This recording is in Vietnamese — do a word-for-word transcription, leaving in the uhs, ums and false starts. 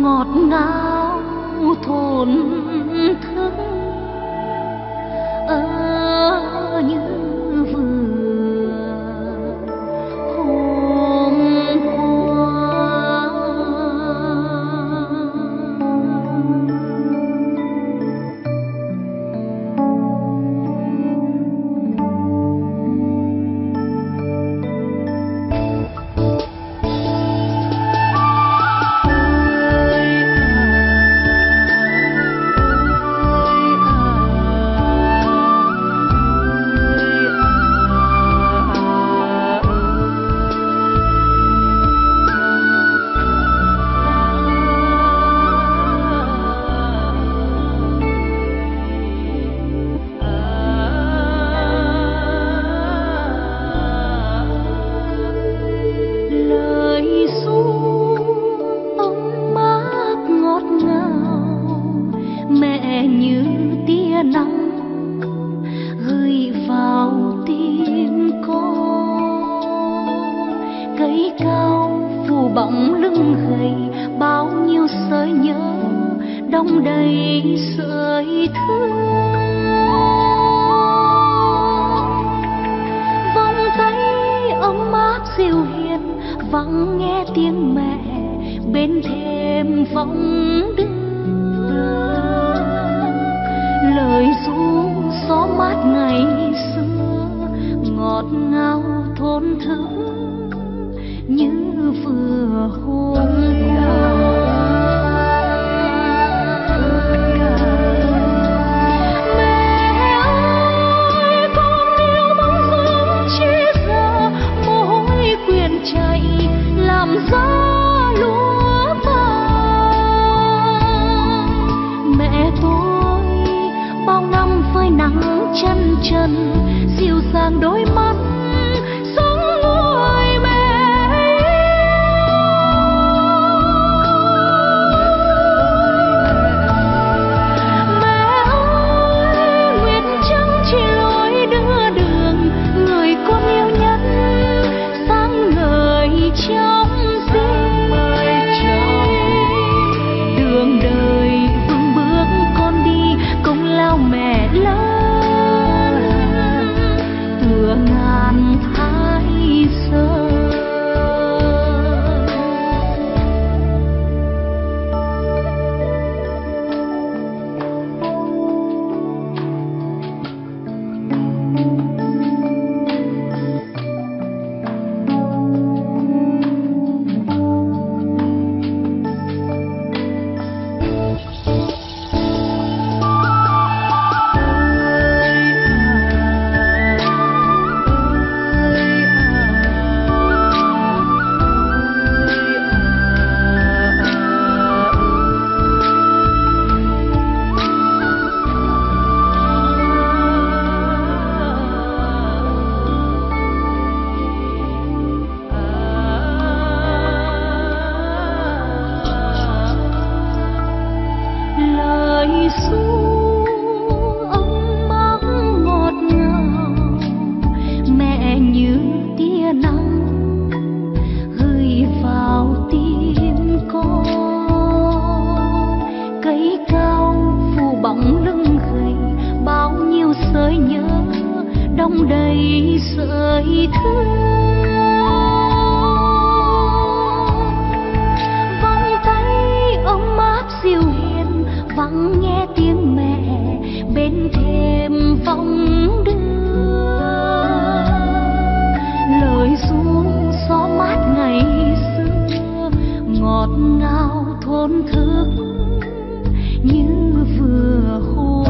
ngọt ngào thổn thức ở như vừa hôm qua. Như tia nắng gửi vào tim con, cây cao phủ bóng lưng gầy, bao nhiêu sợi nhớ đong đầy sợi thương. Vòng tay ấm áp dịu hiền vắng nghe tiếng mẹ bên thềm vọng đưa, lời ru gió mát ngày xưa ngọt ngào thổn thức như vừa hôm qua. Mẹ ơi, con yêu bóng dáng chia ra mỗi quyển chạy làm giá lúa vàng. Mẹ tôi bao năm phơi nắng chân trần dịu dàng đôi mắt sống nuôi mẹ. Mẹ ơi, nguyện chẳng chỉ lối đưa đường người con yêu nhất sáng ngời trong sinh. Đường đời vững bước con đi công lao mẹ lớn tựa ngàn thái sơn. Lời ru ấm áp ngọt ngào mẹ như tia nắng gửi vào tim con, cây cao phủ bóng lưng gầy, bao nhiêu sợi nhớ đong đầy sợi thương. Vòng tay ấm áp dịu hiền vắng nghe tiếng mẹ bên thềm vọng đưa, lời ru gió mát ngày xưa ngọt ngào thổn thức như vừa hôm